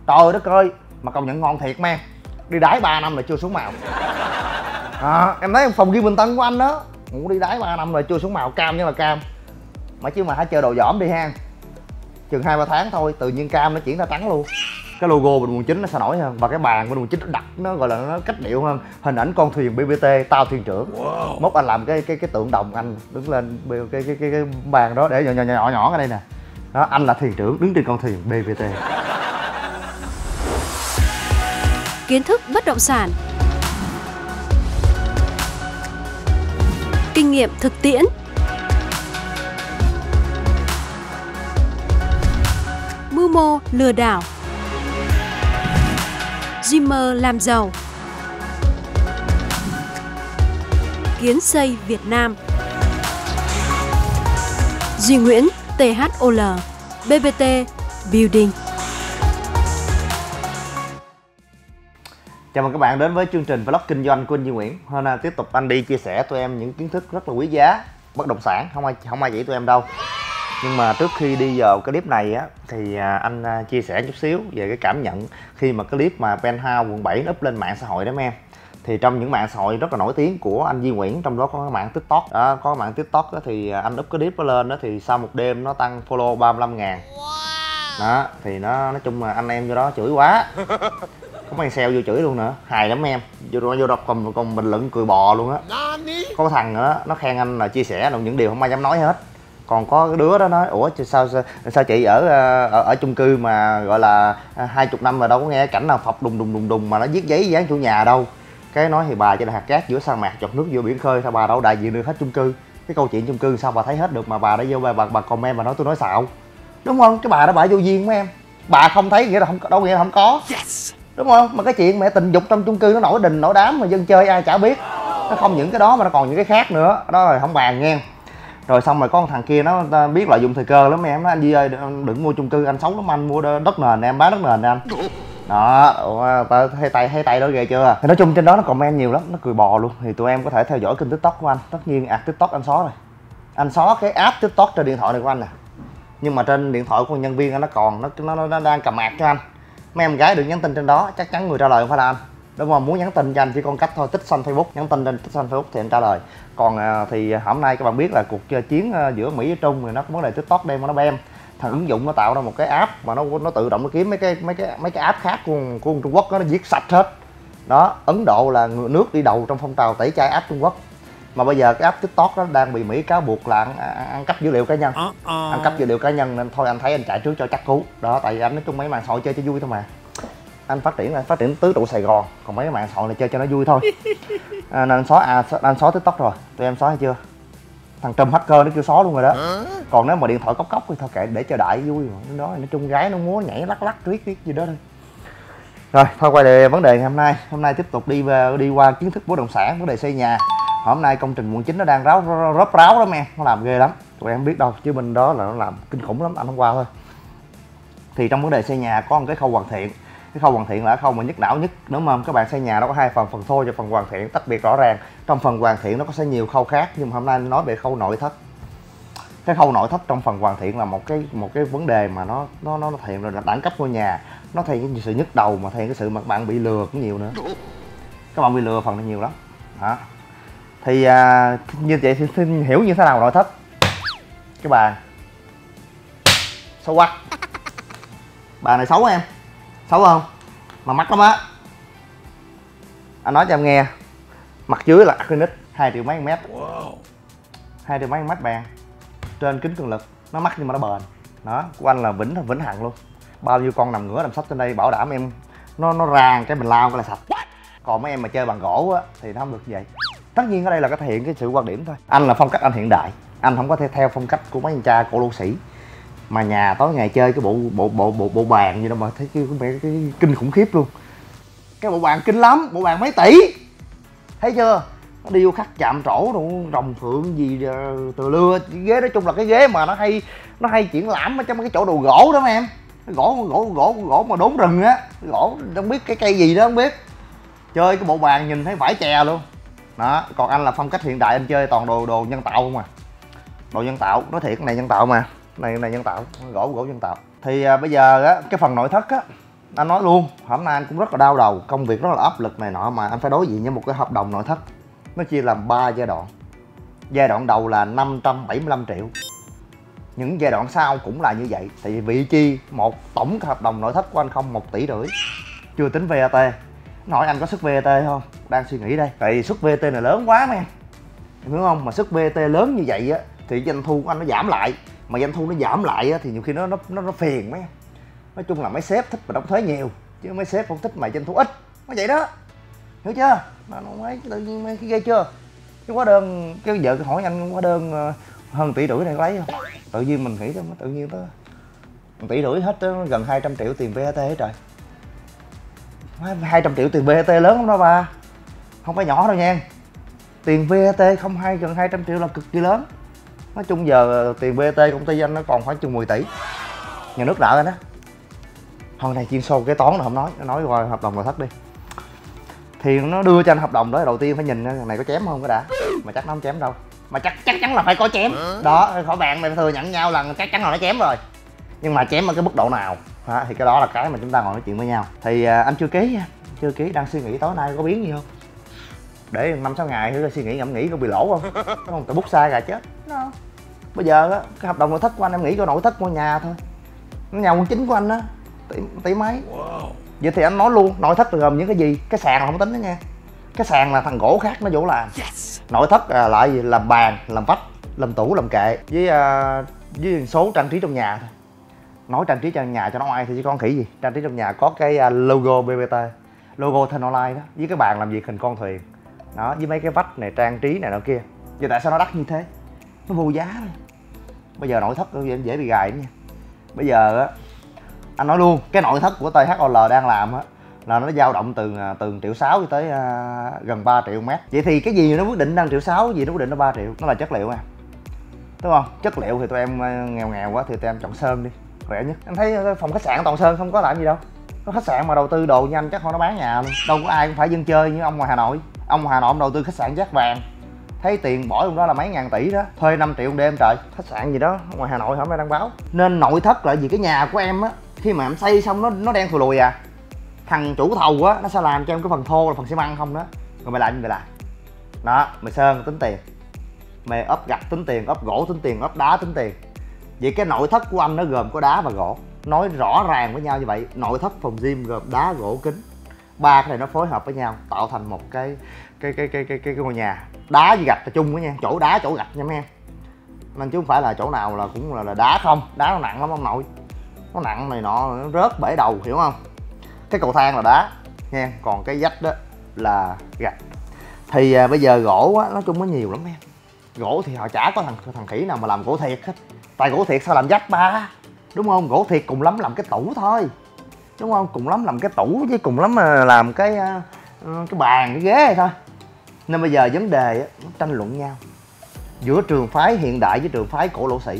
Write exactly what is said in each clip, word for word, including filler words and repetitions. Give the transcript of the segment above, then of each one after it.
Trời đất ơi, mà công nhận ngon thiệt em. Đi đái ba năm rồi chưa xuống màu. À, em thấy phòng gym Bình Tân của anh đó, ngủ đi đái ba năm rồi chưa xuống màu, cam như là cam. Mà chứ mà hãy chơi đồ dỏm đi ha. Chừng hai ba tháng thôi, tự nhiên cam nó chuyển ra trắng luôn. Cái logo bên quận chín nó sẽ nổi hơn, và cái bàn bên quận chín nó đặt, nó gọi là nó cách điệu hơn. Hình ảnh con thuyền bê bê tê, tao thuyền trưởng. Wow. Mốt anh làm cái cái cái tượng đồng anh đứng lên cái cái cái, cái bàn đó để nhỏ nhỏ nhỏ nhỏ ở đây nè. Đó, anh là thuyền trưởng đứng trên con thuyền bê bê tê. Kiến thức bất động sản, kinh nghiệm thực tiễn, mưu mô lừa đảo, dreamer làm giàu, kiến xây Việt Nam. Duy Nguyễn, tê hát o lờ, bê bê tê Building. Chào mừng các bạn đến với chương trình vlog kinh doanh của anh Duy Nguyễn. Hôm nay tiếp tục anh đi chia sẻ tụi em những kiến thức rất là quý giá bất động sản, không ai không ai chỉ tụi em đâu. Nhưng mà trước khi đi vào cái clip này á thì anh chia sẻ chút xíu về cái cảm nhận khi mà cái clip mà Penthouse quận bảy nó up lên mạng xã hội đó em. Thì trong những mạng xã hội rất là nổi tiếng của anh Duy Nguyễn, trong đó có cái mạng TikTok đó, có cái mạng TikTok đó, thì anh up cái clip đó lên đó thì sau một đêm nó tăng follow ba mươi lăm ngàn. Đó thì nó nói chung là anh em vô đó chửi quá. Có mấy sale vô chửi luôn nữa, hài lắm em. Vô vô đọc còn còn bình luận cười bò luôn á. Có thằng nữa nó khen anh là chia sẻ được những điều không ai dám nói hết. Còn có cái đứa đó nói ủa sao sao, sao chị ở, ở ở chung cư mà gọi là hai chục năm mà đâu có nghe cảnh nào phập đùng đùng đùng đùng mà nó viết giấy dán chủ nhà đâu. Cái nói thì bà chỉ là hạt cát giữa sa mạc chọt nước giữa biển khơi, sao bà đâu đại diện được hết chung cư. Cái câu chuyện chung cư sao bà thấy hết được mà bà đã vô bà bà, bà comment bà nói tôi nói xạo, đúng không? Cái bà đó bà vô duyên với em, bà không thấy nghĩa là không, đâu nghĩa là không có. Yes. Đúng không? Mà cái chuyện mẹ tình dục trong chung cư nó nổi đình nổi đám mà dân chơi ai chả biết. Nó không những cái đó mà nó còn những cái khác nữa, đó là không bàn nghe. Rồi xong rồi có con thằng kia nó biết lợi dụng thời cơ lắm em, nó anh Duy ơi đừng mua chung cư anh xấu lắm, anh mua đất nền em bán đất nền anh. Đó, hay tay hay tay đó ghê chưa. Thì nói chung trên đó nó comment nhiều lắm, nó cười bò luôn. Thì tụi em có thể theo dõi kênh TikTok của anh. Tất nhiên ạc TikTok anh xóa rồi. Anh xóa cái app TikTok trên điện thoại này của anh nè. Nhưng mà trên điện thoại của nhân viên anh nó còn, nó nó, nó đang cầm ạc cho anh. Mấy em gái đừng nhắn tin trên đó, chắc chắn người trả lời không phải là anh. Đúng không? Muốn nhắn tin cho anh chỉ còn cách thôi, tích xanh Facebook, nhắn tin trên tích xanh Facebook thì anh trả lời. Còn thì hôm nay các bạn biết là cuộc chiến giữa Mỹ với Trung thì nó có vấn đề TikTok đem nó bem. Thằng ứng dụng nó tạo ra một cái app mà nó nó tự động nó kiếm mấy cái mấy cái mấy cái app khác của, của Trung Quốc đó, nó giết sạch hết. Đó, Ấn Độ là nước đi đầu trong phong trào tẩy chay app Trung Quốc. Mà bây giờ cái app TikTok đó đang bị Mỹ cáo buộc là ăn, ăn cắp dữ liệu cá nhân. Uh, uh. Ăn cắp dữ liệu cá nhân nên thôi anh thấy anh chạy trước cho chắc cú. Đó, tại vì anh nói chung mấy mạng xã hội chơi cho vui thôi mà. Anh phát triển là phát triển tứ trụ Sài Gòn, còn mấy cái mạng xã hội này chơi cho nó vui thôi. À, nên anh xóa à, anh xóa TikTok rồi, tụi em xóa hay chưa? Thằng Trùm hacker nó kêu xóa luôn rồi đó. Còn nếu mà điện thoại cốc cốc thì thôi kệ, để cho đại vui rồi. Đó, nói chung gái nó múa nhảy lắc lắc riết riết gì đó thôi. Rồi, thôi quay đề vấn đề ngày hôm nay. Hôm nay tiếp tục đi đi qua kiến thức bất động sản, vấn đề xây nhà. Hôm nay công trình quận chín nó đang ráo rớp ráo lắm em, nó làm ghê lắm. Tụi em không biết đâu, chứ bên đó là nó làm kinh khủng lắm, anh không qua thôi. Thì trong vấn đề xây nhà có một cái khâu hoàn thiện. Cái khâu hoàn thiện là cái khâu mà nhức não nhất, đúng không? Các bạn xây nhà nó có hai phần, phần thô và phần hoàn thiện, tách biệt rõ ràng. Trong phần hoàn thiện nó có sẽ nhiều khâu khác, nhưng mà hôm nay nói về khâu nội thất. Cái khâu nội thất trong phần hoàn thiện là một cái một cái vấn đề mà nó nó nó thể hiện rồi là đẳng cấp ngôi nhà, nó thể hiện cái sự nhức đầu, mà thể hiện cái sự mà các bạn bị lừa cũng nhiều nữa. Các bạn bị lừa phần nó nhiều lắm. Đó. Thì à, như vậy thì xin hiểu như thế nào nội thất. Cái bàn xấu quá. Bàn này xấu em. Xấu không? Mà mắc lắm á. Anh nói cho em nghe. Mặt dưới là acrylic hai triệu mấy mét. Wow. hai triệu mấy mét bàn. Trên kính cường lực, nó mắc nhưng mà nó bền. Đó, của anh là vĩnh vĩnh hằng luôn. Bao nhiêu con nằm ngửa nằm sấp trên đây bảo đảm em nó nó ràng cái mình lao cái là sạch. Còn mấy em mà chơi bằng gỗ á thì nó không được như vậy. Tất nhiên ở đây là cái thể hiện cái sự quan điểm thôi. Anh là phong cách anh hiện đại, anh không có thể theo phong cách của mấy anh cha cổ lô sĩ. Mà nhà tối ngày chơi cái bộ bộ bộ bộ bộ bàn gì đâu mà thấy cái, cái, cái kinh khủng khiếp luôn. Cái bộ bàn kinh lắm, bộ bàn mấy tỷ. Thấy chưa? Nó đi vô khắc chạm trổ đồ rồng phượng gì từ lưa, cái ghế nói chung là cái ghế mà nó hay nó hay triển lãm ở trong cái chỗ đồ gỗ đó mà em. Cái gỗ gỗ gỗ gỗ mà đốn rừng á, gỗ không biết cái cây gì đó không biết. Chơi cái bộ bàn nhìn thấy vải chè luôn. Đó, còn anh là phong cách hiện đại, anh chơi toàn đồ đồ nhân tạo không à. Đồ nhân tạo, nói thiệt cái này nhân tạo mà. Này này nhân tạo, gỗ gỗ nhân tạo. Thì à, bây giờ á cái phần nội thất á Anh nói luôn, hôm nay anh cũng rất là đau đầu, công việc rất là áp lực này nọ, mà anh phải đối diện với một cái hợp đồng nội thất nó chia làm ba giai đoạn. Giai đoạn đầu là năm trăm bảy mươi lăm triệu. Những giai đoạn sau cũng là như vậy. Tại vì vị chi một tổng hợp đồng nội thất của anh không một tỷ rưỡi, chưa tính vê a tê. Nói anh có xuất vê a tê không? Đang suy nghĩ đây. Tại vì xuất vê a tê này lớn quá mà em, hiểu không? Mà xuất vê a tê lớn như vậy á thì doanh thu của anh nó giảm lại, mà doanh thu nó giảm lại á thì nhiều khi nó nó nó, nó phiền mấy. Nói chung là mấy sếp thích mà đóng thuế nhiều, chứ mấy sếp không thích mà doanh thu ít. Nó vậy đó, hiểu chưa? Mà nó mấy tự nhiên mấy cái ghê chưa? Cái hóa đơn, cái vợ hỏi anh hóa đơn hơn tỷ rưỡi này có lấy không? Tự nhiên mình nghĩ đó, tự nhiên đó một tỷ rưỡi hết đó, gần hai trăm triệu tiền vê a tê hết trời. Hai trăm triệu tiền vê a tê lớn lắm đó ba, không phải nhỏ đâu nha. Tiền vê a tê không hai gần hai trăm triệu là cực kỳ lớn. Nói chung giờ tiền vê a tê công ty anh nó còn khoảng chừng mười tỷ, nhà nước nợ anh đó. Hôm nay chuyên sâu cái toán là không nói, nói qua hợp đồng nội thất đi. Thì nó đưa cho anh hợp đồng đó, đầu tiên phải nhìn cái này có chém không cái đã, mà chắc nó không chém đâu, mà chắc chắc chắn là phải có chém đó. Khỏi bạn mày thừa nhận nhau là chắc chắn là nó chém rồi, nhưng mà chém ở cái mức độ nào ha, thì cái đó là cái mà chúng ta ngồi nói chuyện với nhau. Thì à, anh chưa ký nha, chưa ký, đang suy nghĩ tối nay có biến gì không, để năm sáu ngày thử suy nghĩ ngẫm nghĩ có bị lỗ không, đúng không? Tại bút sai gà chết đó. Bây giờ á, cái hợp đồng nội thất của anh em nghĩ có nội thất mua nhà thôi, nó nhà quận chín của anh á tỷ, tỷ mấy. Wow. Vậy thì anh nói luôn, nội thất là gồm những cái gì? Cái sàn là không tính đó nha, cái sàn là thằng gỗ khác nó vô làm. Yes. Nội thất là lại gì? Làm bàn, làm vách, làm tủ, làm kệ, với uh, với số trang trí trong nhà thôi. Nói trang trí trong nhà cho nó ai thì chứ con khỉ gì. Trang trí trong nhà có cái uh, logo bê bê tê, logo Thanh Online đó, với cái bàn làm việc hình con thuyền đó, với mấy cái vách này trang trí này nọ kia. Vậy tại sao nó đắt như thế? Nó vô giá thôi. Bây giờ nội thất dễ bị gài đó nha. Bây giờ á, anh nói luôn, cái nội thất của tê hát o lờ đang làm á là nó dao động từ từ triệu sáu cho tới uh, gần ba triệu mét. Vậy thì cái gì nó quyết định năm triệu sáu, gì nó quyết định nó ba triệu? Nó là chất liệu à, đúng không? Chất liệu thì tụi em nghèo nghèo quá thì tụi em chọn sơn đi, rẻ nhất. Anh thấy phòng khách sạn toàn sơn không có làm gì đâu. Nó khách sạn mà đầu tư đồ nhanh chắc họ nó bán nhà luôn. Đâu có ai cũng phải dân chơi như ông ngoài Hà Nội. Ông ngoài Hà Nội ông đầu tư khách sạn Giác Vàng, thấy tiền bỏ trong đó là mấy ngàn tỷ đó, thuê năm triệu đêm trời. Khách sạn gì đó ngoài Hà Nội hôm nay đang báo. Nên nội thất là gì? Cái nhà của em á, khi mà em xây xong nó nó đen thùi lùi à, thằng chủ thầu á nó sẽ làm cho em cái phần thô là phần xi măng không đó, rồi mày làm như vậy là đó, mày sơn tính tiền, mày ốp gạch tính tiền, ốp gỗ tính tiền, ốp đá tính tiền. Vậy cái nội thất của anh nó gồm có đá và gỗ, nói rõ ràng với nhau như vậy. Nội thất phòng gym gồm đá, gỗ, kính, ba cái này nó phối hợp với nhau tạo thành một cái cái cái cái cái cái, cái ngôi nhà. Đá với gạch là chung với nha, chỗ đá chỗ gạch nha mấy em, nên chứ không phải là chỗ nào là cũng là, là đá không. Đá nó nặng lắm ông nội, nó nặng này nọ, nó rớt bể đầu, hiểu không? Cái cầu thang là đá nha, còn cái vách đó là gạch. Thì à, bây giờ gỗ á, nói chung nó nhiều lắm em. Gỗ thì họ chả có thằng thằng khỉ nào mà làm gỗ thiệt hết. Tại gỗ thiệt sao làm vách ba, đúng không? Gỗ thiệt cùng lắm làm cái tủ thôi, đúng không? Cùng lắm làm cái tủ, với cùng lắm mà làm cái cái bàn, cái ghế này thôi. Nên bây giờ vấn đề á, nó tranh luận nhau giữa trường phái hiện đại với trường phái cổ lỗ sĩ.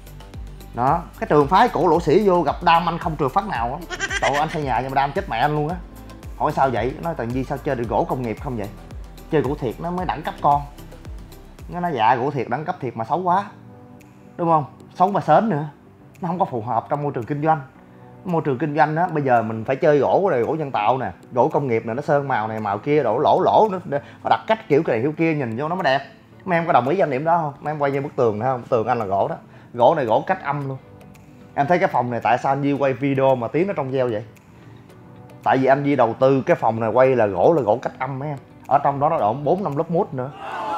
Đó, cái trường phái cổ lỗ sĩ vô gặp đam anh không trường phát nào á. Trời ơi, anh xây nhà nhưng mà đam chết mẹ anh luôn á. Hỏi sao vậy? Nói Tần Di sao chơi được gỗ công nghiệp không vậy? Chơi gỗ thiệt nó mới đẳng cấp con. Nó nói dạ gỗ thiệt đẳng cấp thiệt mà xấu quá, đúng không? Xấu mà sến nữa, nó không có phù hợp trong môi trường kinh doanh. Môi trường kinh doanh á, bây giờ mình phải chơi gỗ này, gỗ nhân tạo nè, gỗ công nghiệp nè, nó sơn màu này màu kia, đổ lỗ lỗ nó, nó đặt cách kiểu cái này kiểu kia nhìn vô nó mới đẹp. Mấy em có đồng ý với anh điểm đó không? Mấy em quay như bức tường này không? Bức tường anh là gỗ đó, gỗ này gỗ cách âm luôn. Em thấy cái phòng này tại sao anh Di quay video mà tiếng nó trong veo vậy? Tại vì anh Di đầu tư cái phòng này quay là gỗ là gỗ cách âm mấy em. Ở trong đó nó độn bốn năm lớp mút nữa.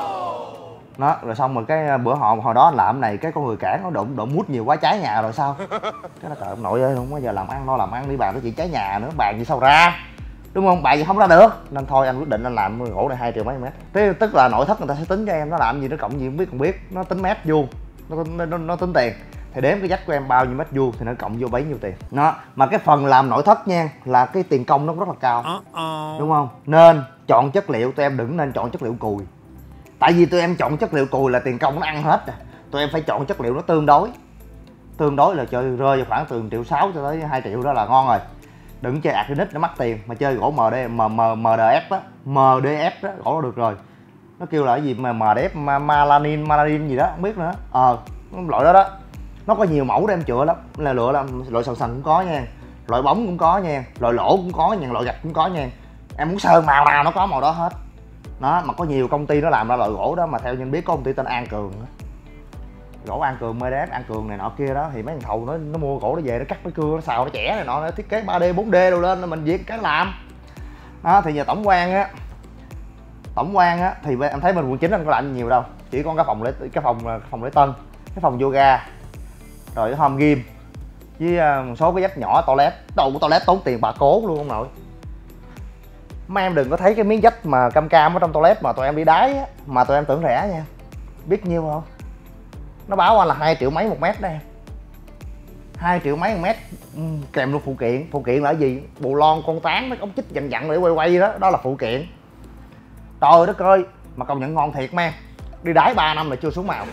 Đó, rồi xong rồi cái bữa họ hồi đó anh làm này, cái con người cản nó đụng đụng mút nhiều quá cháy nhà rồi sao? Cái nó trời ông nội ơi, không có giờ làm ăn lo làm ăn đi, bàn cái chuyện cháy nhà nữa, bàn gì sao ra, đúng không? Bàn gì không ra được. Nên thôi anh quyết định anh làm gỗ này hai triệu mấy mét. Thế tức là nội thất người ta sẽ tính cho em, nó làm gì nó cộng gì không biết, không biết nó tính mét vuông, nó, nó, nó, nó tính tiền thì đếm cái vách của em bao nhiêu mét vuông thì nó cộng vô bấy nhiêu tiền. Nó mà cái phần làm nội thất nha là cái tiền công nó rất là cao, đúng không? Nên chọn chất liệu tụi em đừng nên chọn chất liệu cùi. Tại vì tụi em chọn chất liệu cùi là tiền công nó ăn hết rồi. Tụi em phải chọn chất liệu nó tương đối, tương đối là chơi rơi vào khoảng từ triệu sáu cho tới hai triệu đó là ngon rồi. Đừng chơi acrylic nó mắc tiền, mà chơi gỗ em đê, M, M, em đê ép đó, em đê ép đó, gỗ nó được rồi. Nó kêu là cái gì mà em đê ép, malanin, malanin gì đó, không biết nữa. Ờ, loại đó đó. Nó có nhiều mẫu để em chữa lắm, là lựa là loại sần sần cũng có nha. loại bóng cũng có nha, loại lỗ cũng có nha, loại gạch cũng có nha. Em muốn sơn màu nào nó có màu đó hết. Đó, mà có nhiều công ty nó làm ra loại gỗ đó, mà theo nhân biết có công ty tên An Cường đó. Gỗ An Cường, Medes, An Cường này nọ kia đó, thì mấy thằng thầu nó nó mua gỗ nó về nó cắt nó cưa nó xào nó chẻ này nọ, nó thiết kế ba D bốn D đồ lên mình việc cái làm. Đó thì giờ tổng quan á, tổng quan á thì em thấy bên quận chín anh có làm nhiều đâu, chỉ có cái phòng lễ cái phòng cái phòng lễ tân, cái phòng yoga, rồi cái home gym với một số cái dách nhỏ toilet. Đâu của toilet tốn tiền bà cố luôn ông nội. Mấy em đừng có thấy cái miếng dách mà cam cam ở trong toilet mà tụi em đi đái á, mà tụi em tưởng rẻ nha. Biết nhiêu không? Nó báo anh là hai triệu mấy một mét đây. hai triệu mấy một mét kèm luôn phụ kiện. Phụ kiện là cái gì? Bù lon, con tán, mấy ống chích dằn dặn để quay quay đó, đó là phụ kiện. Trời đất ơi, mà công nhận ngon thiệt men. Đi đái ba năm là chưa xuống màu.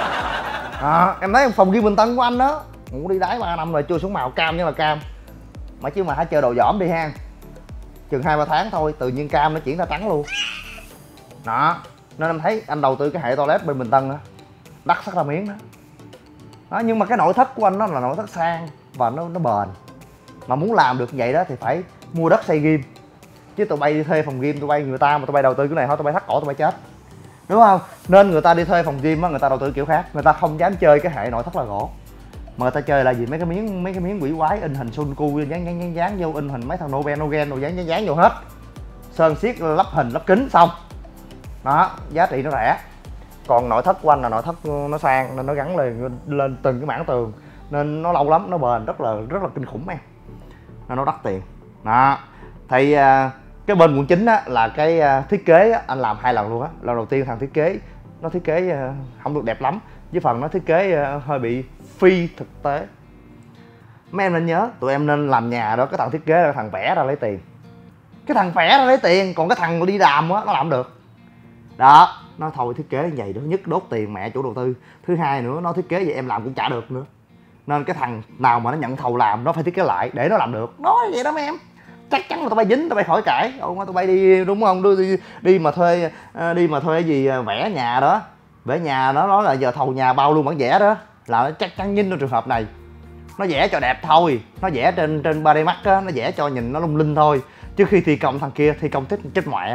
À, em thấy phòng ghi Bình Tân của anh đó, ngủ đi đái ba năm rồi chưa xuống màu, cam như là cam. Mà chứ mà hãy chơi đồ dỏm đi ha. Chừng hai ba tháng thôi, tự nhiên cam nó chuyển ra trắng luôn. Đó, nên em thấy anh đầu tư cái hệ toilet bên Bình Tân đó, đắt sắc ra miếng đó. Đó, nhưng mà cái nội thất của anh nó là nội thất sang và nó nó bền. Mà muốn làm được vậy đó thì phải mua đất xây gym. Chứ tụi bay đi thuê phòng gym, tụi bay người ta mà tụi bay đầu tư cái này thôi tụi bay thắt cổ tụi bay chết. Đúng không? Nên người ta đi thuê phòng gym á, người ta đầu tư kiểu khác, người ta không dám chơi cái hệ nội thất là gỗ. Mà người ta chơi là gì? Mấy cái miếng mấy cái miếng quỷ quái in hình Sun Cu dán dán dán dán vô, in hình mấy thằng Nobel Nogen rồi dán dán dán vô hết. Sơn xiết lắp hình lắp kính xong. Đó, giá trị nó rẻ. Còn nội thất của anh là nội thất nó sang nên nó gắn lên lên từng cái mảng tường nên nó lâu lắm, nó bền rất là rất là kinh khủng em. Nên nó đắt tiền. Đó. Thì cái bên quận chín á là cái thiết kế á, anh làm hai lần luôn á. Lần đầu tiên thằng thiết kế nó thiết kế không được đẹp lắm, với phần nó thiết kế hơi bị phi thực tế. Mấy em nên nhớ tụi em nên làm nhà đó, cái thằng thiết kế là thằng vẽ ra lấy tiền. Cái thằng vẽ ra lấy tiền, còn cái thằng đi đàm á nó làm được. Đó, nó thôi thiết kế như vậy đó, nhất đốt tiền mẹ chủ đầu tư. Thứ hai nữa nó thiết kế vậy em làm cũng chả được nữa. Nên cái thằng nào mà nó nhận thầu làm nó phải thiết kế lại để nó làm được. Nói vậy đó mấy em. Chắc chắn là tụi bay dính, tụi bay khỏi cãi. Ồ, tụi bay đi đúng không? Đi, đi, đi mà thuê đi mà thuê cái gì vẽ nhà đó. Vẽ nhà nó nói là giờ thầu nhà bao luôn bản vẽ đó. Là nó chắc chắn dính trong trường hợp này. Nó vẽ cho đẹp thôi, nó vẽ trên trên ba D Max á, nó vẽ cho nhìn nó lung linh thôi. Chứ khi thi công thằng kia thi công chết chết mẹ.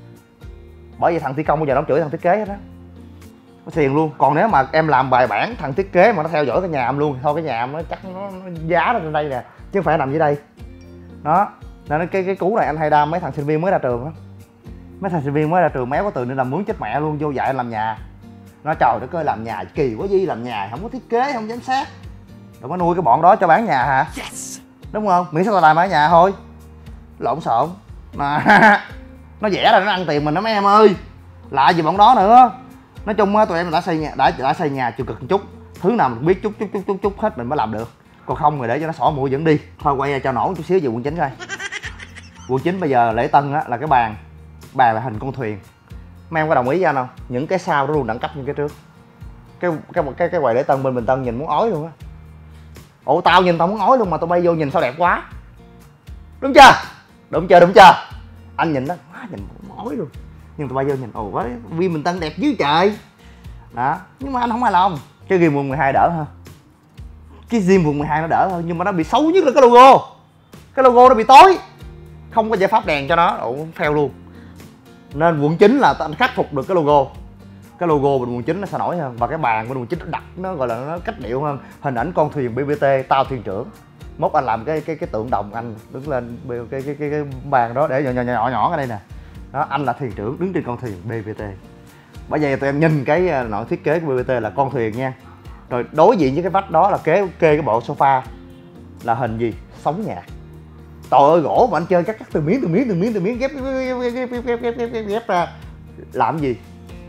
Bởi vì thằng thi công bây giờ nó chửi thằng thiết kế hết á. Nó tiền luôn. Còn nếu mà em làm bài bản thằng thiết kế mà nó theo dõi cái nhà em luôn thì thôi cái nhà em nó chắc nó, nó giá nó trên đây nè, chứ không phải nằm dưới đây. Đó. Nên cái cái cú này anh hay đam mấy thằng sinh viên mới ra trường á. Mấy thằng sinh viên mới ra trường méo có từ nên làm mướn chết mẹ luôn, vô dạy làm nhà. Nó trời đất ơi làm nhà kỳ quá gì, làm nhà không có thiết kế, không giám sát. Đừng có nuôi cái bọn đó cho bán nhà hả? Yes. Đúng không? Miễn sao tao làm ở nhà thôi. Lộn xộn. Mà nó vẽ ra nó ăn tiền mình đó mấy em ơi. Lạ gì bọn đó nữa. Nói chung á tụi em đã xây nhà, đã đã xây nhà chịu cực một chút. Thứ nào mình biết chút chút chút chút chút hết mình mới làm được. Còn không rồi để cho nó xỏ mũi dẫn đi. Thôi quay ra cho nổ chút xíu về quận chín coi. Quận chín bây giờ lễ tân á là cái bàn. Bàn là hình con thuyền. Mấy em có đồng ý với anh không? Những cái sau nó luôn đẳng cấp như cái trước. Cái cái cái cái quầy lễ tân bên Bình Tân nhìn muốn ói luôn á. Ủa tao nhìn tao muốn ói luôn mà tụi bay vô nhìn sao đẹp quá. Đúng chưa? Đúng chưa? Đúng chưa? Anh nhìn đó, quá nhìn muốn ói luôn. Nhưng tụi bay vô nhìn ồ quá, Vin Bình Tân đẹp dữ trời. Đó, nhưng mà anh không hài lòng. Cái game quận mười hai đỡ hơn. Cái gym quận mười hai nó đỡ hơn, nhưng mà nó bị xấu nhất là cái logo. Cái logo nó bị tối. Không có giải pháp đèn cho nó, ủa fail luôn. Nên quận chín là anh khắc phục được cái logo. Cái logo bên quận chín nó sẽ nổi hơn. Và cái bàn bên quận chín nó đặt, nó gọi là nó cách điệu hơn. Hình ảnh con thuyền bê bê tê, tao thuyền trưởng. Mốt anh làm cái cái cái tượng đồng anh đứng lên cái cái cái, cái bàn đó để nhỏ nhỏ nhỏ nhỏ ở đây nè. Đó, anh là thuyền trưởng đứng trên con thuyền bê bê tê. Bởi vậy tụi em nhìn cái nội thiết kế của bê bê tê là con thuyền nha. Rồi đối diện với cái vách đó là kế kê cái bộ sofa là hình gì? Sóng nhạc. Trời ơi gỗ mà anh chơi cắt cắt từng miếng từng miếng từng miếng từng miếng ghép ghép ghép ghép ghép ghép ghép ghép ra. Làm gì?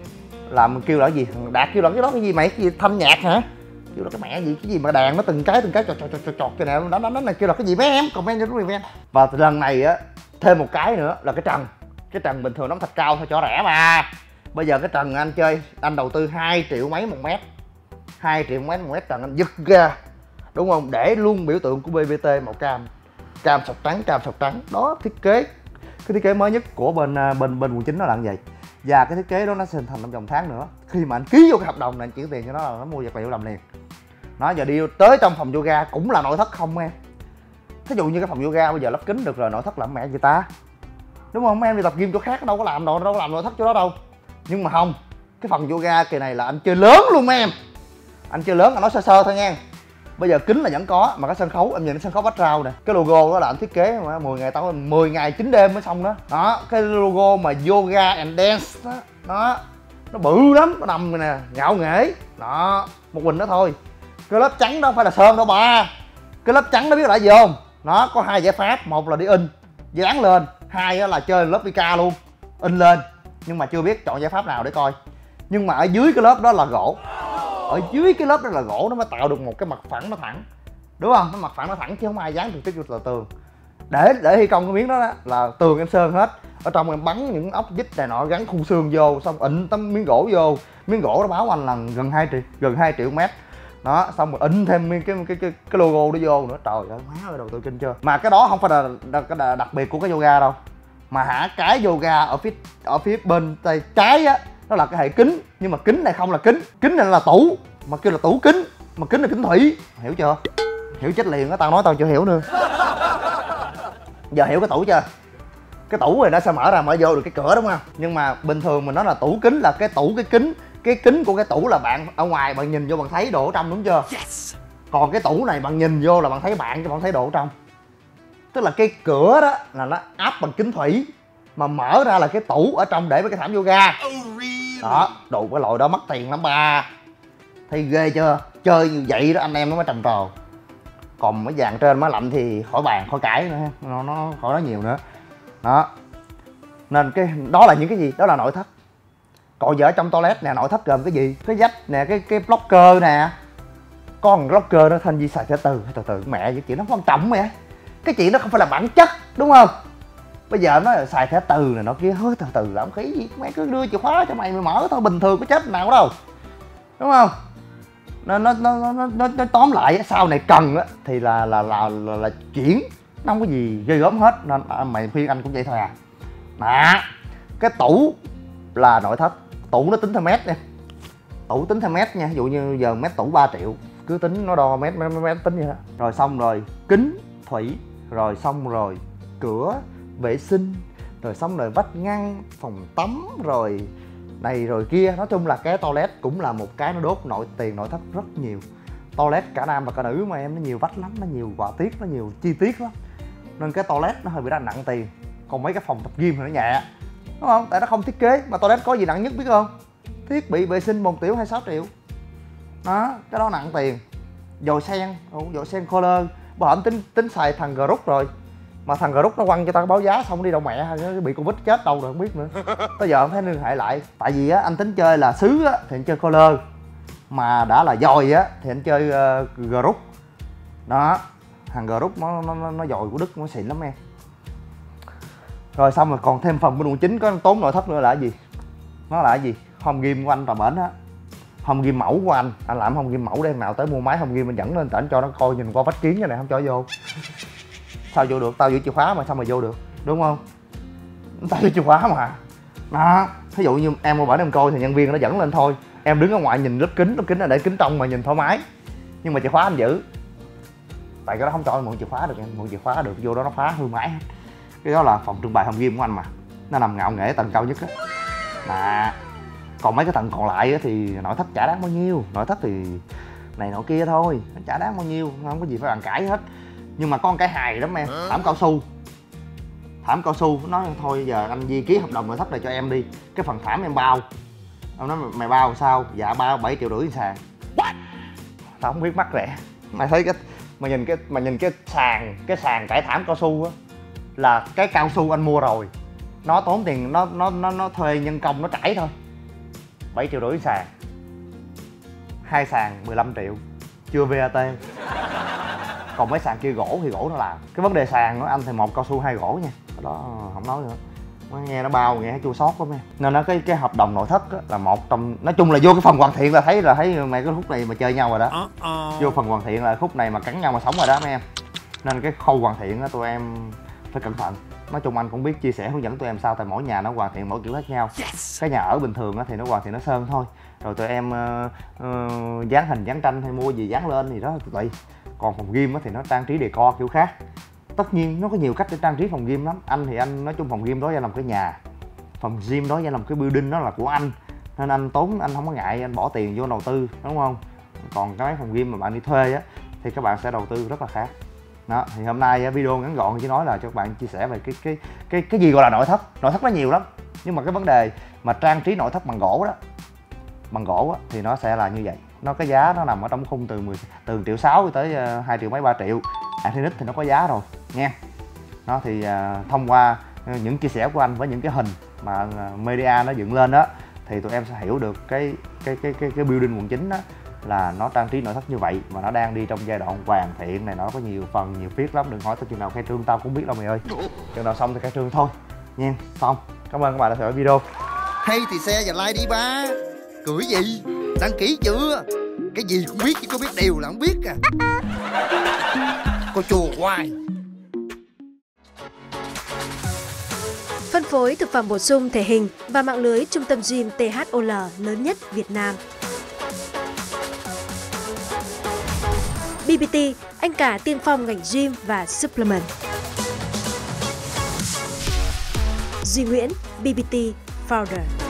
Làm kêu là cái gì? Đạt kêu là cái đó cái gì mày? Cái gì thanh nhạc hả? Kêu là cái mẹ gì? Cái gì mà đàn nó từng cái từng cái chọt chọt chọt chọt cái này đó đó này kêu là cái gì mấy em? Comment cho đúng review. Và lần này á thêm một cái nữa là cái trần. Cái trần bình thường nó thạch cao thôi cho rẻ mà. Bây giờ cái trần anh chơi anh đầu tư hai triệu mấy một mét. hai triệu mấy một mét trần anh giật ra. Đúng không? Để luôn biểu tượng của bê bê tê màu cam. Cam sọc trắng, cam sọc trắng. Đó thiết kế. Cái thiết kế mới nhất của bên bên bên quận chín nó là như vậy. Và cái thiết kế đó nó sẽ thành trong vòng tháng nữa. Khi mà anh ký vô cái hợp đồng này anh chuyển tiền cho nó là nó mua vật liệu làm liền. Nó giờ đi tới trong phòng yoga cũng là nội thất không em. Thí dụ như cái phòng yoga bây giờ lắp kính được rồi, nội thất làm mẹ người ta, đúng không? Mấy em đi tập gym chỗ khác đâu có làm đâu, đâu có làm nội thất chỗ đó đâu. Nhưng mà không, cái phòng yoga kỳ này là anh chơi lớn luôn mấy em. Anh chơi lớn, anh nói sơ sơ thôi nha. Bây giờ kính là vẫn có, mà cái sân khấu em nhìn cái sân khấu background nè, cái logo đó là anh thiết kế mà mười ngày tao mười ngày chín đêm mới xong đó. Đó, cái logo mà yoga and dance đó, đó nó bự lắm, nó nằm này nè, ngạo nghễ đó, một mình đó thôi. Cái lớp trắng đó không phải là sơn đâu ba, cái lớp trắng đó biết là gì không? Nó có hai giải pháp, một là đi in dán lên, hai là chơi lớp pica luôn, in lên, nhưng mà chưa biết chọn giải pháp nào để coi. Nhưng mà ở dưới cái lớp đó là gỗ, ở dưới cái lớp đó là gỗ, nó mới tạo được một cái mặt phẳng nó thẳng, đúng không? Nó mặt phẳng nó thẳng chứ không ai dán trực tiếp vô tờ tường. Để để thi công cái miếng đó, đó là tường em sơn hết, ở trong em bắn những ốc vít này nọ, gắn khung xương vô, xong ịn tấm miếng gỗ vô. Miếng gỗ đó báo anh là gần hai triệu, gần hai triệu mét đó, xong rồi ịn thêm cái cái cái cái logo đó vô nữa. Trời ơi, má ơi, đầu tư kinh chưa. Mà cái đó không phải là đặc, đặc biệt của cái yoga đâu, mà hả, cái yoga ở phía ở phía bên tay trái á, nó là cái hệ kính, nhưng mà kính này không là kính, kính này là tủ, mà kêu là tủ kính, mà kính là kính thủy, hiểu chưa? Hiểu chết liền á, tao nói tao chưa hiểu nữa. Giờ hiểu cái tủ chưa? Cái tủ này nó sẽ mở ra mở vô được cái cửa, đúng không? Nhưng mà bình thường mình nói là tủ kính là cái tủ, cái kính, cái kính của cái tủ là bạn ở ngoài bạn nhìn vô bạn thấy đồ ở trong, đúng chưa? Yes. Còn cái tủ này bạn nhìn vô là bạn thấy bạn chứ bạn thấy đồ ở trong. Tức là cái cửa đó là nó áp bằng kính thủy, mà mở ra là cái tủ ở trong để với cái thảm yoga. Đó, đồ cái loại đó mất tiền lắm ba. Thì ghê chưa? Chơi như vậy đó anh em nó mới trầm trồ. Còn mấy dàn trên máy lạnh thì khỏi bàn khỏi cãi nữa, nó nó khỏi nói nhiều nữa. Đó. Nên cái đó là những cái gì? Đó là nội thất. Còn giờ ở trong toilet nè, nội thất gồm cái gì? Cái vách nè, cái cái blocker nè. Con blocker nó thành gì xài từ từ, từ từ mẹ, cái chuyện nó quan trọng mẹ. Cái chuyện đó không phải là bản chất, đúng không? Bây giờ nó xài thẻ từ này nó kia, hơi từ từ làm khí gì, mày cứ đưa chìa khóa cho mày mày mở thôi, bình thường có chết nào đâu, đúng không? Nó nó nó nó, nó, nó tóm lại sau này cần á thì là là là là, là chuyển, nó không có gì ghê gớm hết. Nên à, mày khuyên anh cũng vậy thôi à. Mà cái tủ là nội thất, tủ nó tính theo mét nha, tủ tính theo mét nha. Ví dụ như giờ mét tủ ba triệu, cứ tính nó đo mét mét, mét tính vậy đó. Rồi xong rồi kính thủy, rồi xong rồi cửa vệ sinh, rồi xong rồi vách ngăn, phòng tắm, rồi này rồi kia. Nói chung là cái toilet cũng là một cái nó đốt nội tiền nội thất rất nhiều. Toilet cả nam và cả nữ mà em, nó nhiều vách lắm, nó nhiều họa tiết, nó nhiều chi tiết lắm, nên cái toilet nó hơi bị đắt nặng tiền. Còn mấy cái phòng tập gym thì nó nhẹ, đúng không? Tại nó không thiết kế. Mà toilet có gì nặng nhất biết không? Thiết bị vệ sinh một triệu hay sáu triệu đó, cái đó nặng tiền. Dồi sen, dồi sen color bữa hổm tính tính xài thằng Group rồi, mà thằng Group nó quăng cho tao báo giá xong đi đâu mẹ, nó bị Covid chết đâu rồi không biết nữa. Tới giờ không thấy liên hệ lại. Tại vì á anh tính chơi là sứ á thì anh chơi color, mà đã là dòi á thì anh chơi uh, Group đó. Thằng Group nó nó nó, nó dòi của Đức nó xịn lắm em. Rồi xong rồi còn thêm phần bên quận chín có tốn nội thất nữa là cái gì? Nó là cái gì? Home gym của anh tà bển á, home gym mẫu của anh. Anh làm home gym mẫu để nào tới mua máy home gym anh dẫn lên tỉnh cho nó coi, nhìn qua vách kiến cái này không cho vô. Sao vô được? Tao giữ chìa khóa mà sao mà vô được, đúng không? Tao giữ chìa khóa mà. Đó, ví dụ như em mua bển em coi thì nhân viên nó dẫn lên thôi, em đứng ở ngoài nhìn lớp kính, lớp kính là để kính trong mà nhìn thoải mái. Nhưng mà chìa khóa anh giữ, tại cái đó không cho em mượn chìa khóa được, em mượn chìa khóa được vô đó nó phá hư máy hết. Cái đó là phòng trưng bày home gym của anh mà, nó nằm ngạo nghễ tầng cao nhất á. Mà còn mấy cái tầng còn lại thì nội thất chả đáng bao nhiêu, nội thất thì này nọ kia thôi, nó chả đáng bao nhiêu, không có gì phải bàn cãi hết. Nhưng mà có một cái hài lắm em, thảm cao su. Thảm cao su nói thôi giờ anh Di ký hợp đồng nội thất này cho em đi, cái phần thảm em bao. Ông nói mày bao sao? Dạ bao bảy triệu rưỡi sàn. What? Tao không biết mắc rẻ. Mày thấy cái mà nhìn cái mà nhìn cái sàn, cái sàn trải thảm cao su á, là cái cao su anh mua rồi, nó tốn tiền, nó nó nó nó thuê nhân công nó trải thôi. bảy triệu rưỡi sàn, hai sàn mười lăm triệu chưa vê a tê. Còn mấy sàn kia gỗ thì gỗ nó làm. Cái vấn đề sàn của anh thì một cao su hai gỗ nha, cái đó không nói nữa, nó nghe nó bao nghe chua xót lắm em. Nên nó cái cái hợp đồng nội thất á, là một trong, nói chung là vô cái phần hoàn thiện là thấy là thấy mày cái khúc này mà chơi nhau rồi đó. Vô phần hoàn thiện là khúc này mà cắn nhau mà sống rồi đó mấy em. Nên cái khâu hoàn thiện á tụi em phải cẩn thận. Nói chung anh cũng biết chia sẻ hướng dẫn tụi em sao, tại mỗi nhà nó hoàn thiện mỗi kiểu khác nhau. Yes. Cái nhà ở bình thường á thì nó hoàn thiện nó sơn thôi, rồi tụi em uh, uh, dán hình dán tranh hay mua gì dán lên thì đó tùy. Còn phòng gym á thì nó trang trí decor kiểu khác. tất nhiên nó có nhiều cách để trang trí phòng gym lắm. Anh thì anh nói chung phòng gym đó ra làm cái nhà, phòng gym đó ra làm cái building, đó là của anh, nên anh tốn, anh không có ngại anh bỏ tiền vô đầu tư, đúng không? Còn cái phòng gym mà bạn đi thuê á thì các bạn sẽ đầu tư rất là khác. Đó, thì hôm nay video ngắn gọn chỉ nói là cho các bạn chia sẻ về cái cái cái cái gì gọi là nội thất. Nội thất nó nhiều lắm, nhưng mà cái vấn đề mà trang trí nội thất bằng gỗ đó, bằng gỗ á, thì nó sẽ là như vậy. Nó cái giá nó nằm ở trong khung từ mười từ triệu sáu tới hai triệu mấy ba triệu. Acrylic thì nó có giá rồi nha. Đó thì uh, thông qua những chia sẻ của anh với những cái hình mà media nó dựng lên đó, thì tụi em sẽ hiểu được cái cái cái cái cái building quận chín đó là nó trang trí nội thất như vậy, mà nó đang đi trong giai đoạn hoàn thiện này. Nó có nhiều phần nhiều viết lắm, đừng hỏi tới chừng nào khai trương tao cũng biết đâu mày ơi. Chừng nào xong thì khai trương thôi nha. Xong, cảm ơn các bạn đã theo dõi video. Hay thì share và like đi ba. Cười gì? Đăng ký chưa? Cái gì cũng biết chứ có biết điều là không biết à. Cô chùa hoài. Phân phối thực phẩm bổ sung thể hình và mạng lưới trung tâm gym tê hát o lờ lớn nhất Việt Nam. bê bê tê, anh cả tiên phong ngành gym và supplement. Duy Nguyễn, bê bê tê Founder.